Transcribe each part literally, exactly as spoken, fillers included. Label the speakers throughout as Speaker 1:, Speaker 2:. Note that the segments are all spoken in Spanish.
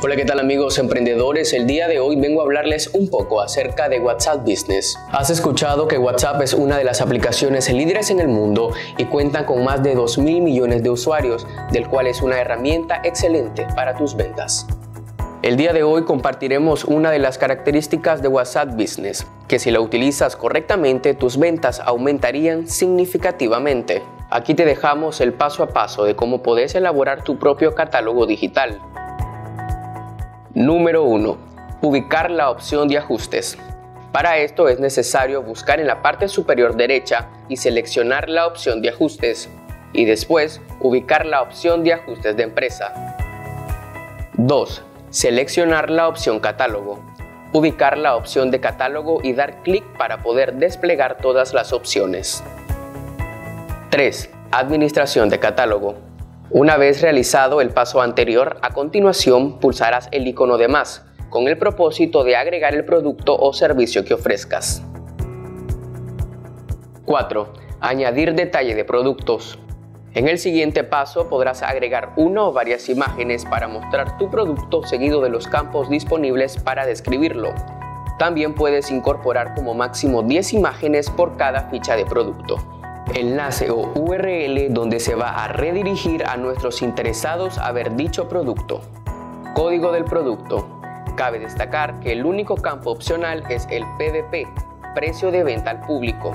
Speaker 1: Hola, ¿qué tal amigos emprendedores? El día de hoy vengo a hablarles un poco acerca de WhatsApp Business. Has escuchado que WhatsApp es una de las aplicaciones líderes en el mundo y cuentan con más de dos mil millones de usuarios, del cual es una herramienta excelente para tus ventas. El día de hoy compartiremos una de las características de WhatsApp Business, que si la utilizas correctamente tus ventas aumentarían significativamente. Aquí te dejamos el paso a paso de cómo puedes elaborar tu propio catálogo digital. Número uno. Ubicar la opción de ajustes. Para esto es necesario buscar en la parte superior derecha y seleccionar la opción de ajustes, y después ubicar la opción de ajustes de empresa. dos. Seleccionar la opción catálogo. Ubicar la opción de catálogo y dar clic para poder desplegar todas las opciones. tres. Administración de catálogo. Una vez realizado el paso anterior, a continuación pulsarás el icono de más, con el propósito de agregar el producto o servicio que ofrezcas. cuatro. Añadir detalle de productos. En el siguiente paso podrás agregar una o varias imágenes para mostrar tu producto seguido de los campos disponibles para describirlo. También puedes incorporar como máximo diez imágenes por cada ficha de producto. Enlace o U R L donde se va a redirigir a nuestros interesados a ver dicho producto. Código del producto. Cabe destacar que el único campo opcional es el P V P, precio de venta al público.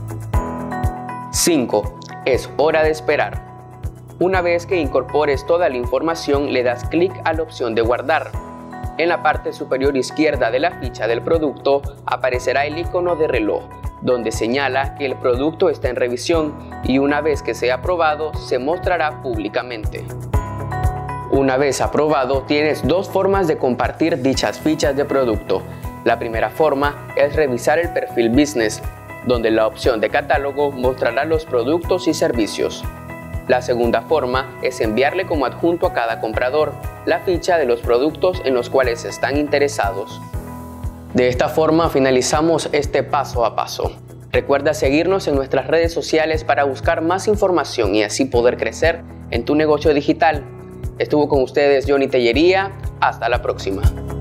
Speaker 1: cinco. Es hora de esperar. Una vez que incorpores toda la información, le das clic a la opción de guardar. En la parte superior izquierda de la ficha del producto aparecerá el icono de reloj, donde señala que el producto está en revisión y una vez que sea aprobado se mostrará públicamente. Una vez aprobado, tienes dos formas de compartir dichas fichas de producto. La primera forma es revisar el perfil Business, donde la opción de catálogo mostrará los productos y servicios. La segunda forma es enviarle como adjunto a cada comprador la ficha de los productos en los cuales están interesados. De esta forma finalizamos este paso a paso. Recuerda seguirnos en nuestras redes sociales para buscar más información y así poder crecer en tu negocio digital. Estuvo con ustedes Johnny Tellería. Hasta la próxima.